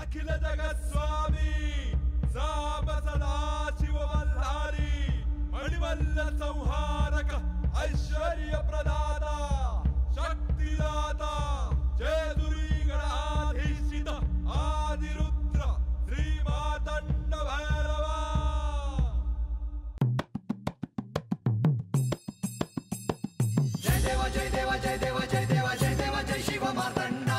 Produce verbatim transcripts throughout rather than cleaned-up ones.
अखिल जगत स्वामी साब सदा शिव मल्हारी मणिमल्ल संहारक ऐश्वर्य प्रदाता शक्तिदाता जेजुरी गणाधीशित आदिरुद्र श्री मातंड भैरवा। जय देवा जय देवा जय देवा जय देवा जय देवा जय शिव मातंडा।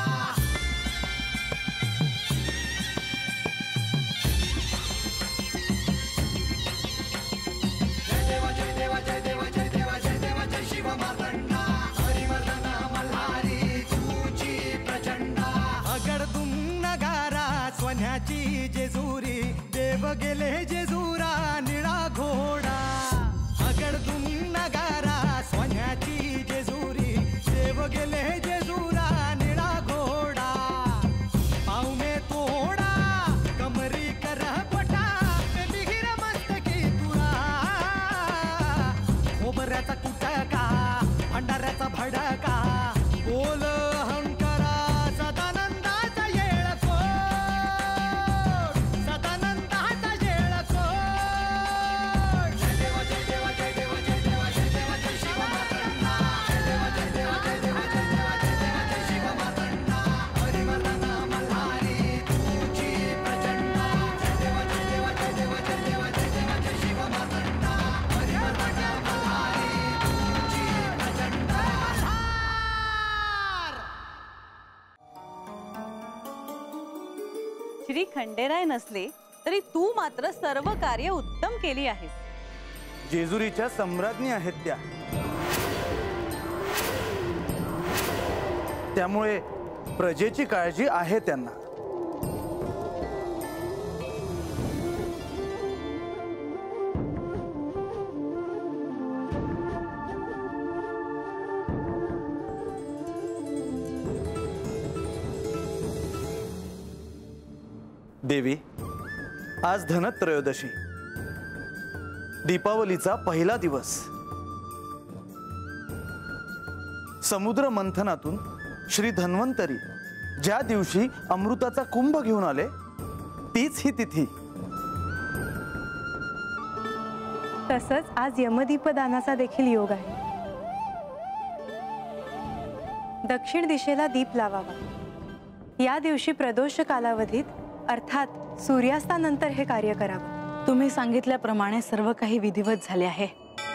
जय देवा जय देवा जय देवा जय देवा जय देवा जय शिव मातंडा। हरिवर्धन मल्हारी तुझी प्रचंडा। अगडदुम नगारा सोन्याची जेजुरी देव गेले जेजुरा निळा घोडा। अगडदुम नगारा सोन्याची जेजुरी देव गेले जेजुरा निळा घोडा। पावने तोडा कमरी कर पटा मिहिर मस्तकी तुरा। खोबऱ्याचा कुटका भंडाऱ्याचा भडका बोल अहंकारा सदानंदाचा येळकोट सदानंदाचा येळकोट। जय देवा जय देवा जय देवा जय देवा जय देवा जय शिव मातंडा। जय देवा जय देवा जय देवा जय देवा जय देवा जय शिव मातंडा। हरिवर्धन मल्हारी तुझी प्रचंडा। जय देवा जय देवा जय देवा जय देवा जय देवा जय शिव मातंडा। हरिवर्धन मल्हारी तुझी प्रचंडा। श्री खंडेराय नसले तरी तू मात्र सर्व कार्य उत्तम केली आहेस। जेजुरीच्या सम्राज्ञी आहेत त्या, त्यामुळे प्रजेची काळजी आहे त्यांना। देवी, आज धनत्रयोदशी, दीपावलीचा पहिला दिवस। समुद्र मंथनातून श्री धन्वंतरी ज्या दिवशी अमृताचा कुंभ घेऊन आले तीच ही तिथी। तसंच आज यमदीपदानाचा देखील योग आहे। दक्षिण दिशेला दीप लावावा। या दिवशी प्रदोष कालावधीत अर्थात सूर्यास्तानंतर हे कार्य करावं। तुम्ही सांगितल्याप्रमाणे सर्व काही विधिवत झाले आहे।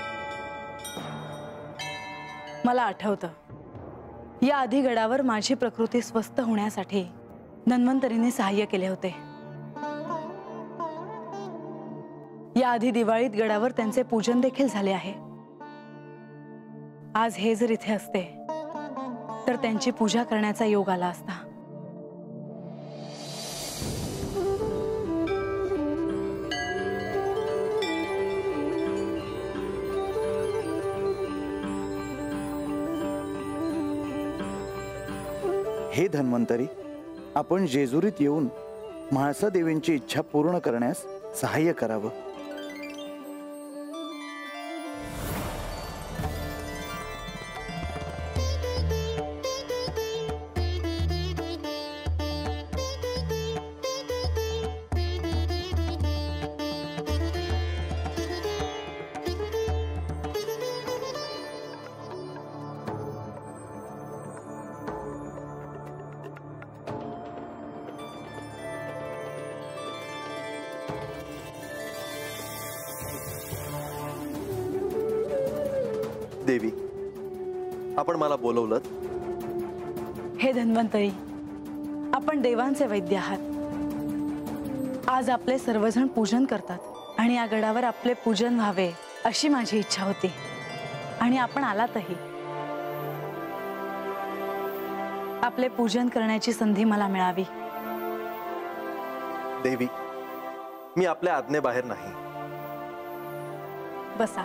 मला आठवतं, या आधी गडावर माझी प्रकृती स्वस्थ होण्यासाठी धन्वंतरीने सहाय्य केले होते। या आधी दिवाळीत गडावर त्यांचे पूजन देखील झाले आहे। आज हे जर इथे असते तर त्यांची पूजा करण्याचा योग आला असता। हे धन्वंतरी, आपण जेजुरीत येऊन म्हाळसा देवींची इच्छा पूर्ण करण्यास सहाय्य करावं। देवी, आपण मला बोलवलं? हे धन्वंतरी, आपण देवांचे वैद्य आहात। आज आपले सर्वजण पूजन करतात आणि या गडावर आपले पूजन व्हावे अशी माझी इच्छा होती आणि आपण आलातही। आपले पूजन करण्याची संधी मला मिळावी। देवी, मी आपल्या आज्ञेबाहेर नाही। बसा।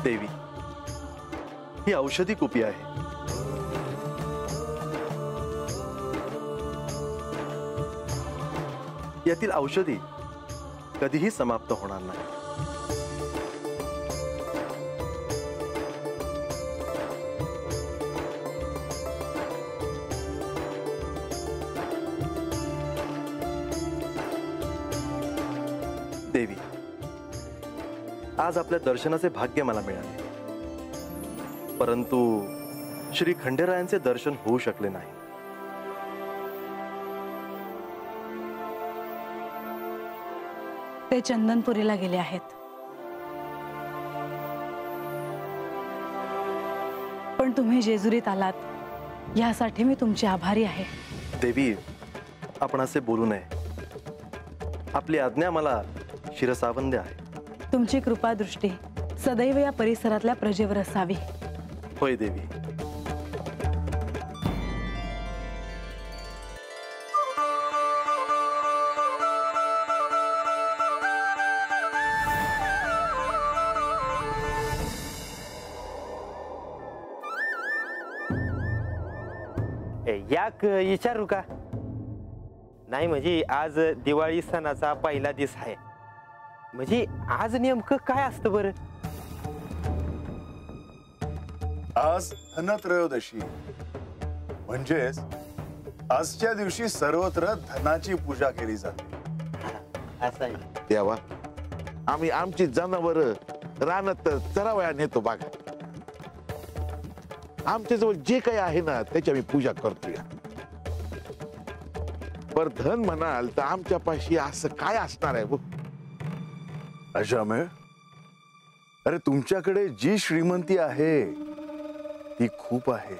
देवी, ही औषधी कुपी आहे. यातील औषधी कधीही समाप्त होणार नाही. देवी, आज आपल्या दर्शनाचे भाग्य मला मिळाले, परंतु श्री खंडेरायांचे दर्शन होऊ शकले नाही. ते चंदनपुरीला गेले आहेत. पण तुम्ही जेजुरीत आलात यासाठी मी तुमची आभारी आहे. देवी, आपण असे बोलू नये. आपली आज्ञा मला शिरसावंद्य आहे. तुमची कृपादृष्टी सदैव या परिसरातल्या प्रजेवर असावी. होय देवी. याक विचारू का? नाही म्हणजे आज दिवाळी सणाचा पहिला दिवस आहे. म्हणजे आज नेमकं काय असतं बरं? आज धनत्रयोदशी म्हणजेच आजच्या दिवशी सर्वत्र धनाची पूजा केली जाते. असं आहे. देवा, आम्ही आमची जनावर रानात चरावया नेतो बघा. आमच्या जवळ जे काही आहे ना त्याची आम्ही पूजा करतोय. पर धन म्हणाल तर आमच्या पाशी असं काय असणार आहे? अजामेळ, अरे तुमच्याकडे जी श्रीमंती आहे ती खूप आहे.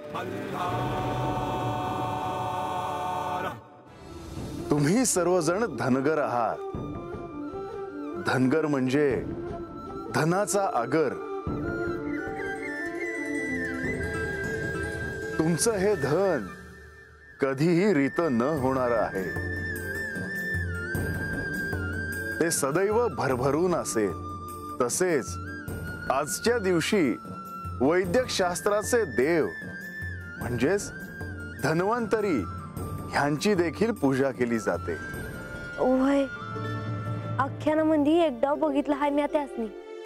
तुम्ही सर्वजण धनगर आहात. धनगर म्हणजे धनाचा आगर. तुमचं हे धन कधीही रित न होणार आहे. ते सदैव भरभरून असेल. तसेच आजच्या दिवशी वैद्यक शास्त्राचे देव म्हणजेच धन्वंतरी ह्यांची देखील पूजा केली जाते. ओय, आख्यानामध्ये एकदा बघितलं हाय मी त्यासनी.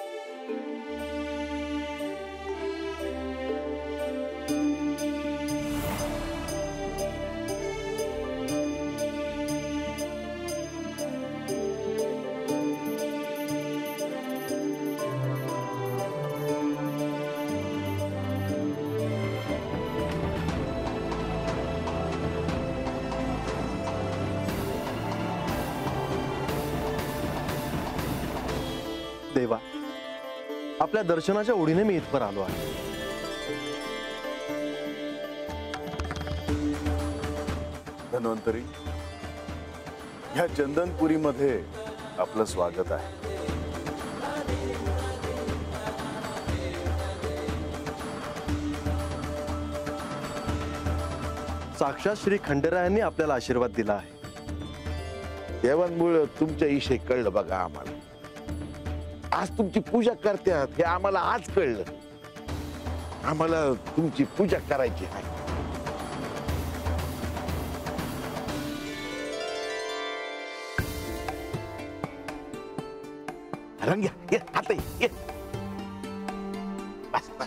देवा, आपल्या दर्शनाच्या ओढीने मी इथवर आलो आहे. धन्वंतरी, ह्या चंदनपुरीमध्ये आपलं स्वागत आहे. साक्षात श्री खंडेरायांनी आपल्याला आशीर्वाद दिला आहे. देवांमुळे तुमच्या विषयी कळलं बघा आम्हाला. आज तुमची पूजा करतात हे आम्हाला आज कळलं. आम्हाला तुमची पूजा करायची आहे. रंग्या ये आता ये. बस बस.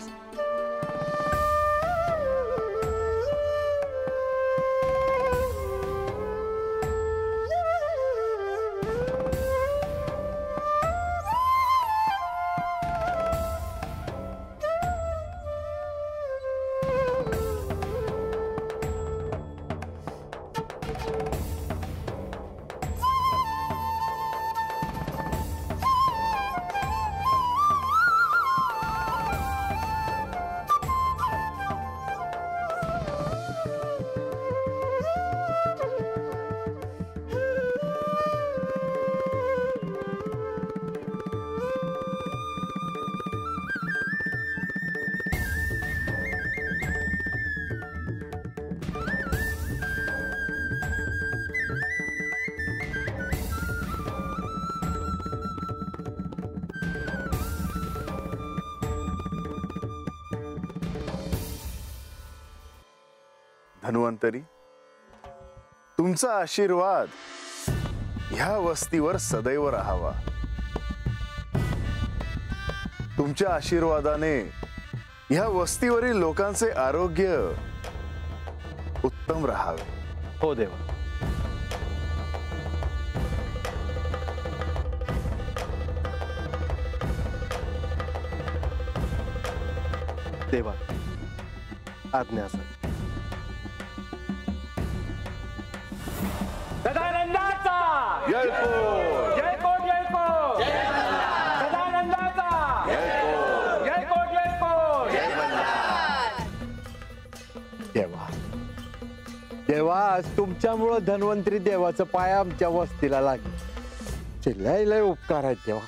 धन्वंतरी, तुमचा आशीर्वाद ह्या वस्तीवर सदैव राहावा. तुमच्या आशीर्वादाने ह्या वस्तीवरील लोकांचे आरोग्य उत्तम राहावे. हो देवा. देवा आज्ञा असेल. सदानंदाचा जयकोट जयकोट जयकोट सदानंदाचा जयकोट जयकोट देवा देवा, आज तुमच्यामुळं धन्वंतरी देवाचं पाय आमच्या वस्तीला लागले. लय लय उपकार आहेत देवा.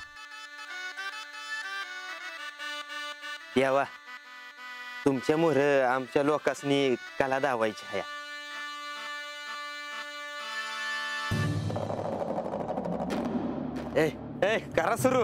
देवा तुमच्या मोर आमच्या लोकांनी कला दावायची आहे. ए ए करा सुरू.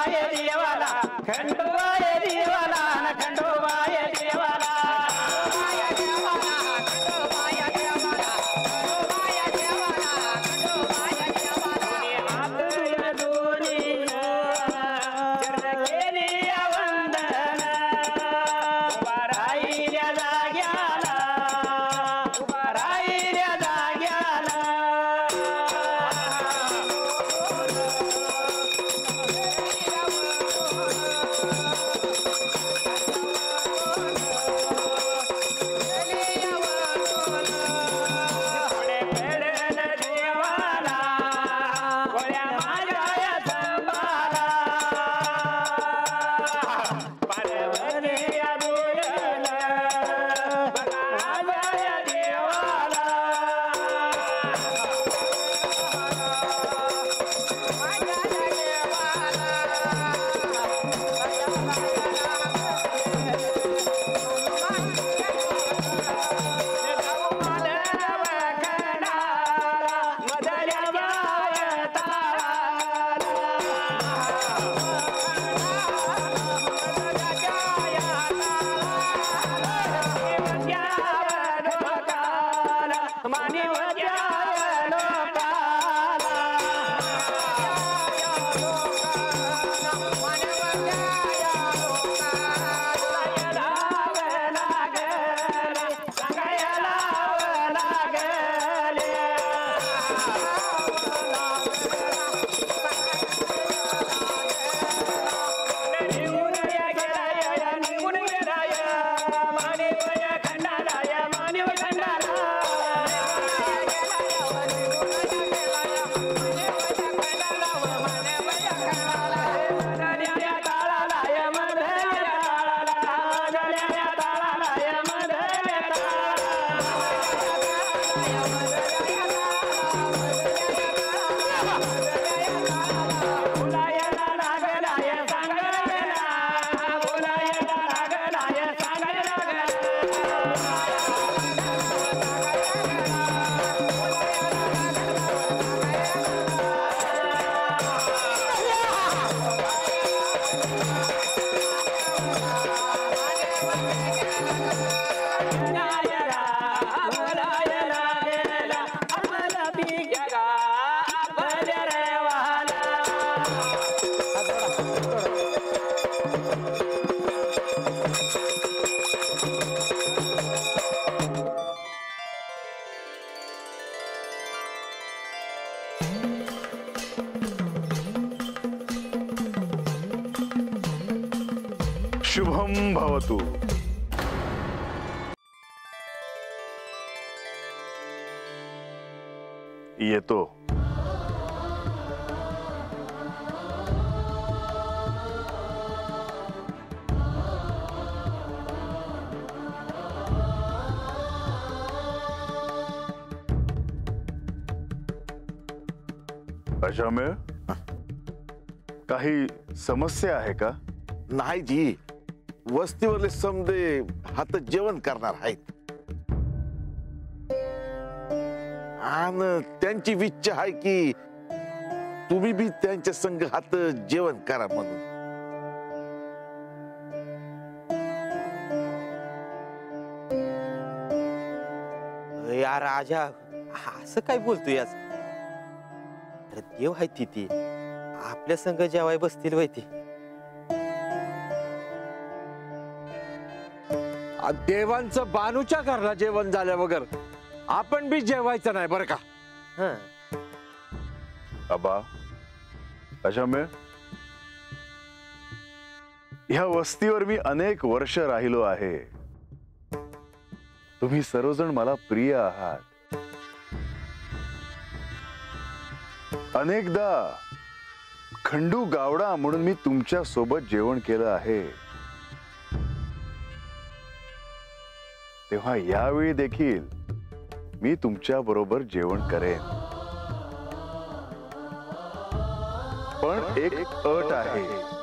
खंडोबाय देवाला खंडोबाय देवाला शुभम भवतु. येतो. अजामेळ, काही समस्या आहे का? नाही जी, वस्तीवरले समदे हात जेवण करणार आहेत आणि त्यांची इच्छा आहे की तुम्ही बी त्यांच्या संग हात जेवण करा म्हणून. या राजा असं काय बोलतोय आज? अरे देव आहे ती ती आपल्या संग जेवाय बसतील वय ती. देवांचं बानूच्या घरला जेवण झाल्या वगैर आपण बी जेवायचं नाही बरं का. हं. आबा, अजामेळ, ह्या वस्तीवर मी अनेक वर्ष राहिलो आहे. तुम्ही सर्वजण मला प्रिय आहात. अनेकदा खंडू गावडा म्हणून मी तुमच्या सोबत जेवण केलं आहे. तेव्हा यावेळी देखील मी तुमच्या बरोबर जेवण करेन. पण एक अट आहे.